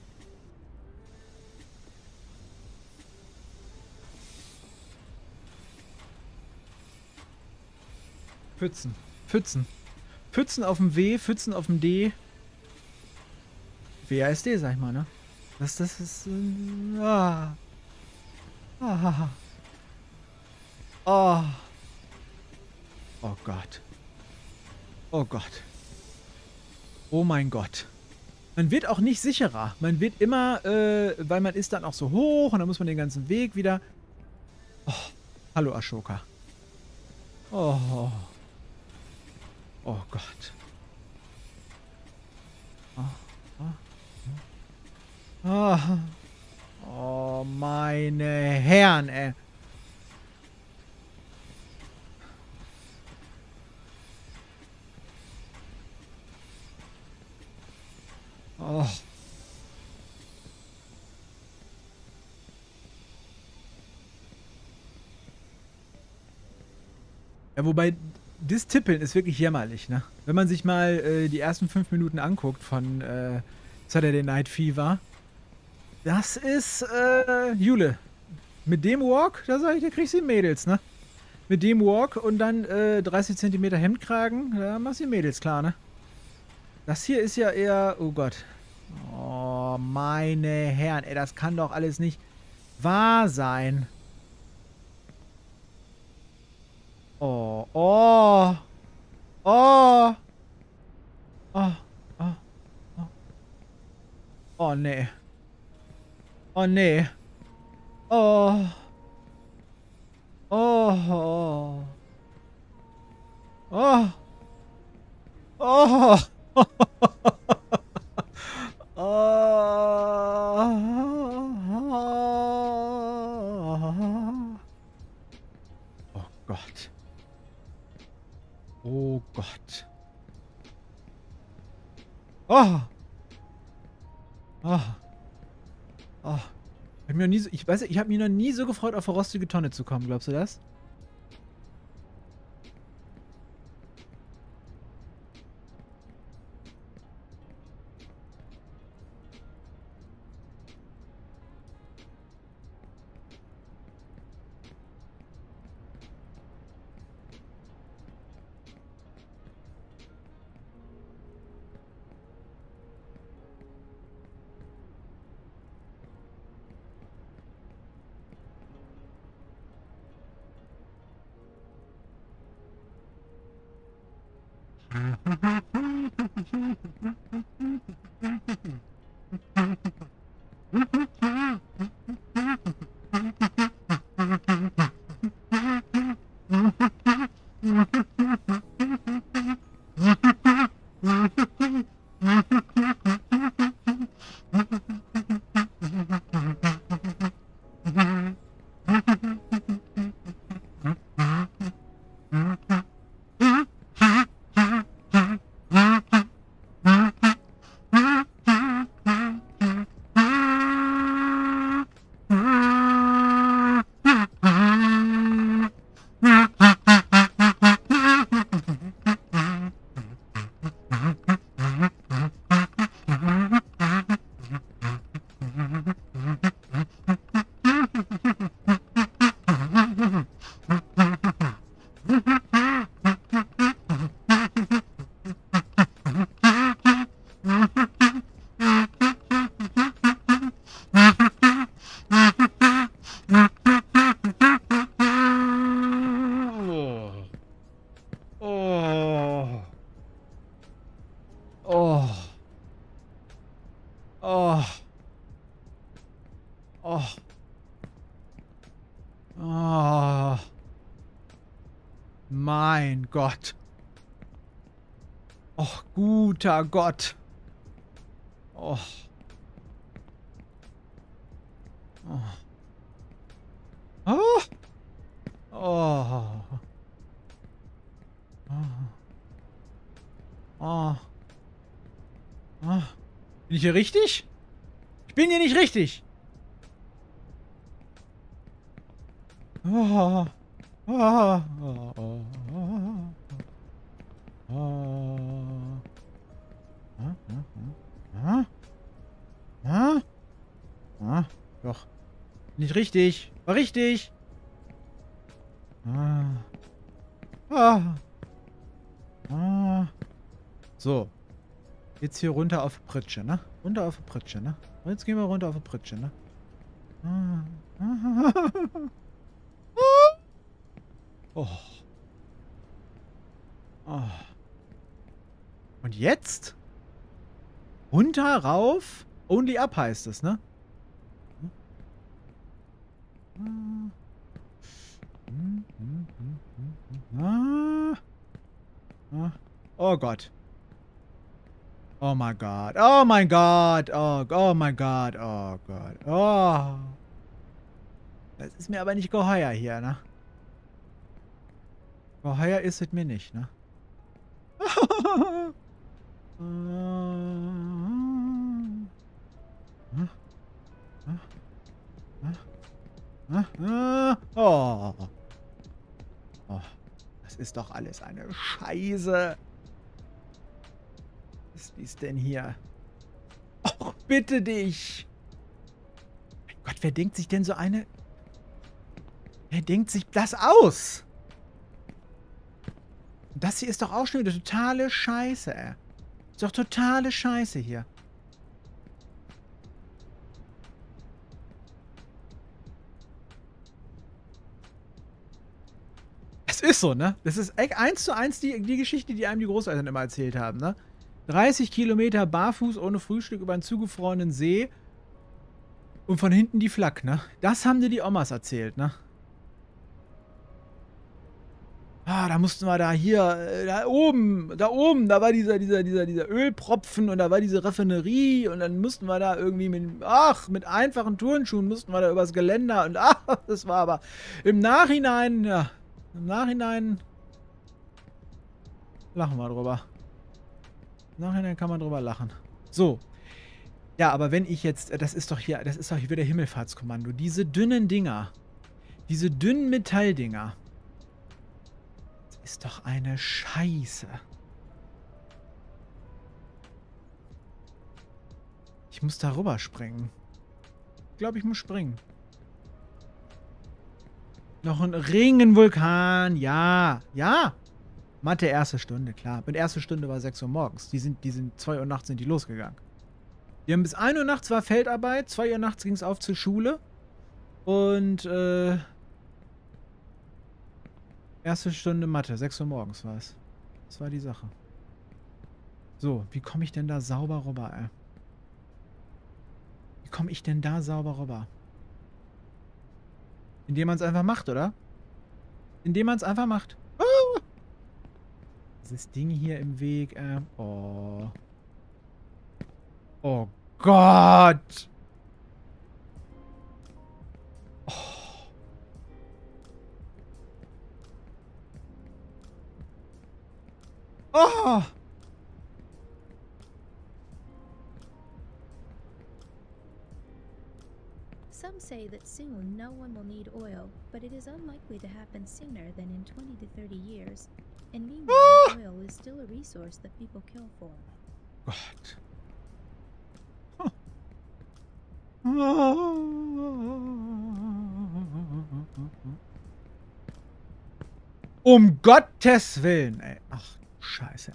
Speaker 1: Pfützen. Pfützen. Pfützen auf dem W, Pfützen auf dem D. W A S D, sag ich mal, ne? Das, das ist... Äh, ah. Ah. Oh. Oh Gott. Oh Gott. Oh mein Gott. Man wird auch nicht sicherer. Man wird immer, äh, weil man ist dann auch so hoch und dann muss man den ganzen Weg wieder... Oh. Hallo Ashoka. Oh. Oh Gott. Oh, oh, oh. Oh, meine Herren, ey. Oh. Ja, wobei... Das Tippeln ist wirklich jämmerlich, ne? Wenn man sich mal äh, die ersten fünf Minuten anguckt von äh, Saturday Night Fever. Das ist, äh, Jule. Mit dem Walk, da sag ich, da kriegst du die Mädels, ne? Mit dem Walk und dann äh, dreißig Zentimeter Hemdkragen, da machst du die Mädels klar, ne? Das hier ist ja eher, oh Gott. Oh, meine Herren, ey, das kann doch alles nicht wahr sein. Oh, oh, oh, oh, oh, oh, oh, nee, oh, nee, oh, oh, oh, oh, oh Gott. Oh Gott. Oh. Oh. Oh. Ich hab mir noch nie so, ich weiß, ich habe mich noch nie so gefreut, auf eine rostige Tonne zu kommen. Glaubst du das? Mein Gott. Och, guter Gott. Oh. Oh. Oh. Oh. Oh. Oh. Oh. Bin ich hier richtig? Ich bin hier nicht richtig. Oh. Oh. Oh. Oh. Oh. Ah, ah, ah. Ah, doch. Nicht richtig. War richtig. Ah. Ah. Ah. So. Jetzt hier runter auf Pritsche, ne? Runter auf Pritsche, ne? Und jetzt gehen wir runter auf Pritsche, ne? Ah. Ah. Oh. Oh. Und jetzt? Runter, rauf. Only up heißt es, ne? Ah. Ah. Oh Gott. Oh mein Gott. Oh mein Gott. Oh, oh mein Gott. Oh Gott. Oh. Das ist mir aber nicht geheuer hier, ne? Geheuer ist es mir nicht, ne? Oh. Oh. Das ist doch alles eine Scheiße. Was ist denn hier? Oh, bitte dich. Mein Gott, wer denkt sich denn so eine... Wer denkt sich das aus? Das hier ist doch auch schon wieder totale Scheiße, ey. Ist doch totale Scheiße hier. Es ist so, ne? Das ist eins zu eins die, die Geschichte, die einem die Großeltern immer erzählt haben, ne? dreißig Kilometer barfuß ohne Frühstück über einen zugefrorenen See und von hinten die Flak, ne? Das haben dir die Omas erzählt, ne? Ah, da mussten wir da hier, da oben, da oben, da war dieser, dieser, dieser, dieser Ölpropfen und da war diese Raffinerie und dann mussten wir da irgendwie mit, ach, mit einfachen Turnschuhen mussten wir da übers Geländer und ach, das war aber im Nachhinein, ja, im Nachhinein lachen wir drüber. Im Nachhinein kann man drüber lachen. So. Ja, aber wenn ich jetzt, das ist doch hier, das ist doch hier wieder Himmelfahrtskommando. Diese dünnen Dinger, diese dünnen Metalldinger, ist doch eine Scheiße. Ich muss da rüber springen. Ich glaube, ich muss springen. Noch ein Ringenvulkan. Ja. Ja. Mathe erste Stunde, klar. Mit erste Stunde war sechs Uhr morgens. Die sind, die sind zwei Uhr nachts sind die losgegangen. Die haben bis ein Uhr nachts war Feldarbeit. zwei Uhr nachts ging es auf zur Schule. Und, äh... erste Stunde Mathe, sechs Uhr morgens war es. Das war die Sache. So, wie komme ich denn da sauber rüber, ey? Wie komme ich denn da sauber rüber? Indem man es einfach macht, oder? Indem man es einfach macht. Ah! Dieses Ding hier im Weg, äh. Oh. Oh Gott! Oh. Oh!
Speaker 2: Some say that soon no one will need oil, but it is unlikely to happen sooner than in twenty to thirty years. And meanwhile,
Speaker 1: Ah!
Speaker 2: oil is still a resource that people kill for.
Speaker 1: Gott. Um Gottes Willen, ey. Ach, Scheiße.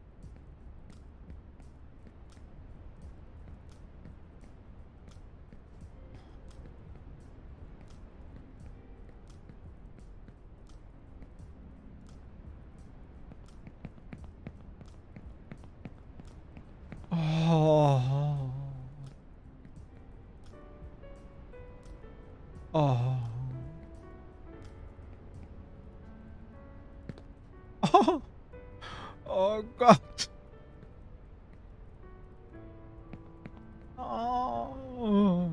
Speaker 1: Oh. Oh. Oh. Oh Gott. Oh.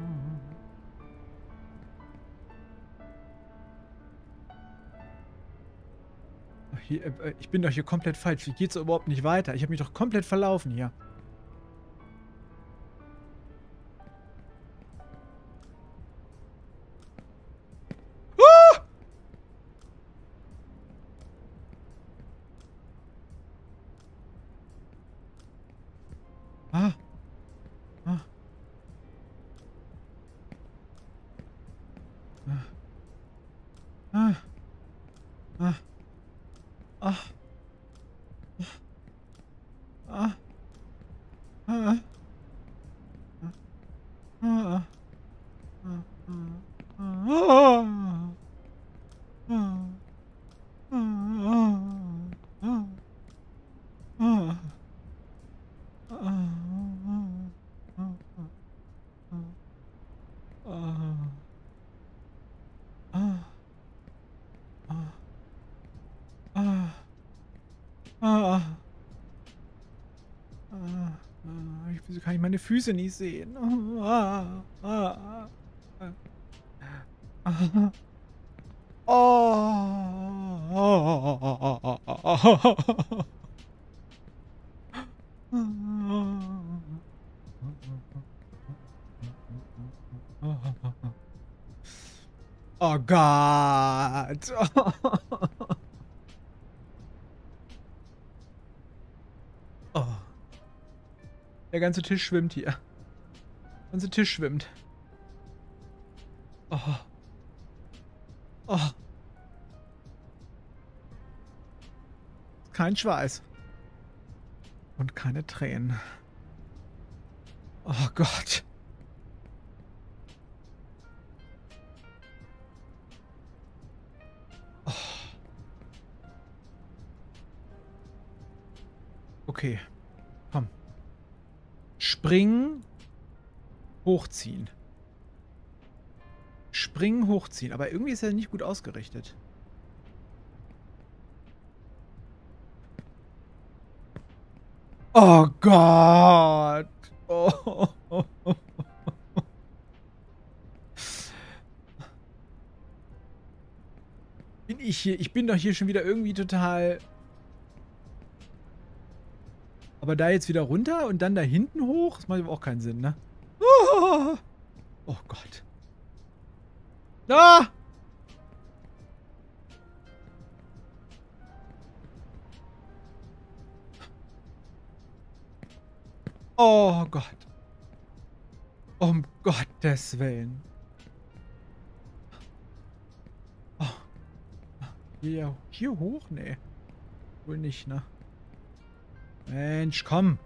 Speaker 1: Hier, äh, ich bin doch hier komplett falsch. Hier geht's überhaupt nicht weiter. Ich habe mich doch komplett verlaufen hier. Ah. Ah. Ah. Ah. Ah. Ah. Ah. Ah. Wieso kann ich meine Füße nicht sehen? Ah, ah, ah, ah. Oh Gott. Oh. Der ganze Tisch schwimmt hier. Der ganze Tisch schwimmt. Oh. Oh. Kein Schweiß. Und keine Tränen. Oh Gott. Oh. Okay. Komm. Springen. Hochziehen. Springen, hochziehen. Aber irgendwie ist er nicht gut ausgerichtet. Oh Gott. Oh. Bin ich hier? Ich bin doch hier schon wieder irgendwie total... Aber da jetzt wieder runter und dann da hinten hoch? Das macht aber auch keinen Sinn, ne? Oh, oh Gott. Ah! Oh Gott. Um Gottes Willen. Oh. Hier, hier hoch? Nee. Wohl nicht, ne? Mensch, komm.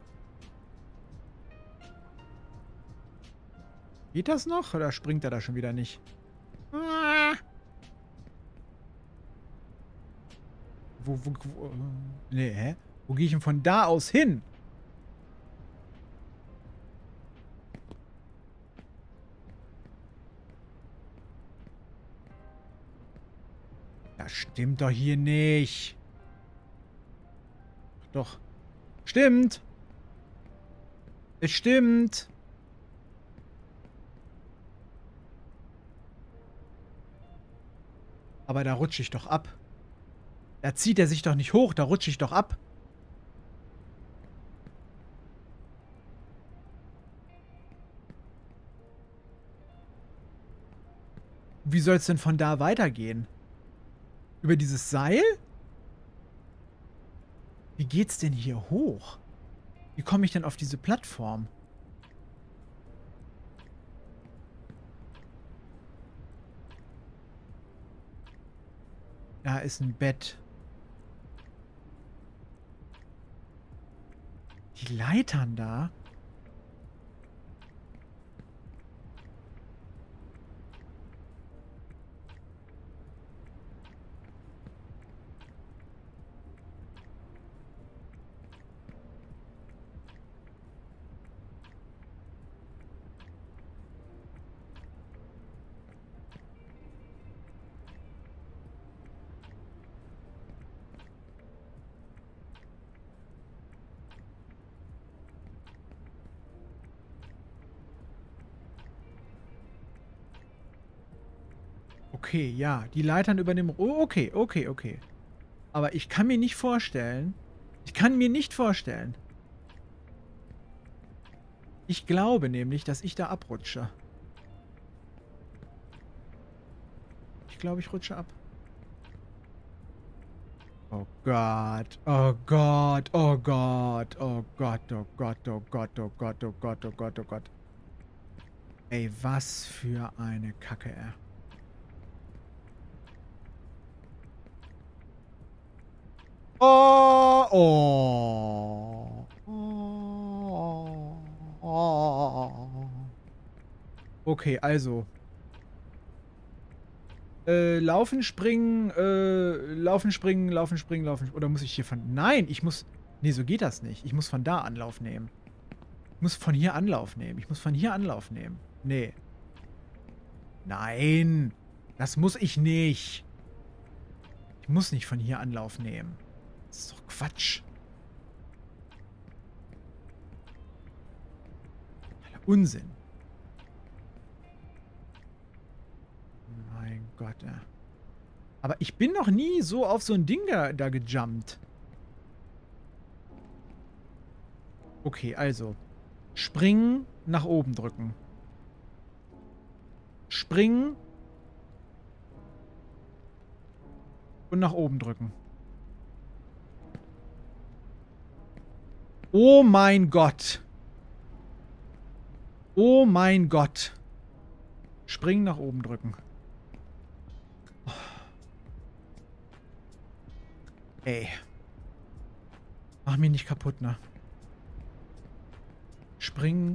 Speaker 1: Geht das noch? Oder springt er da schon wieder nicht? Ah. Wo, wo, wo, nee, hä? Wo gehe ich denn von da aus hin? Das stimmt doch hier nicht. Doch. Stimmt. Es stimmt. Aber da rutsche ich doch ab. Da zieht er sich doch nicht hoch, da rutsche ich doch ab. Wie soll es denn von da weitergehen? Über dieses Seil? Wie geht's denn hier hoch? Wie komme ich denn auf diese Plattform? Da ist ein Bett. Die Leitern da? Okay, ja. Die Leitern über dem... Oh, okay, okay, okay. Aber ich kann mir nicht vorstellen... Ich kann mir nicht vorstellen... Ich glaube nämlich, dass ich da abrutsche. Ich glaube, ich rutsche ab. Oh Gott. Oh Gott. Oh Gott. Oh Gott. Oh Gott. Oh Gott. Oh Gott. Oh Gott. Oh Gott. Oh Gott. Ey, was für eine Kacke, ey. Oh, oh, oh, oh. Okay, also. Äh, laufen, springen, äh, laufen, springen, laufen, springen, laufen. Oder muss ich hier von... Nein, ich muss... Nee, so geht das nicht. Ich muss von da Anlauf nehmen. Ich muss von hier Anlauf nehmen. Ich muss von hier Anlauf nehmen. Nee. Nein. Das muss ich nicht. Ich muss nicht von hier Anlauf nehmen. Das ist doch Quatsch. Unsinn. Mein Gott, ey. Aber ich bin noch nie so auf so ein Ding da, da gejumpt. Okay, also. Springen, nach oben drücken. Springen. Und nach oben drücken. Oh mein Gott. Oh mein Gott. Springen, nach oben drücken. Oh. Ey. Mach mich nicht kaputt, ne? Springen.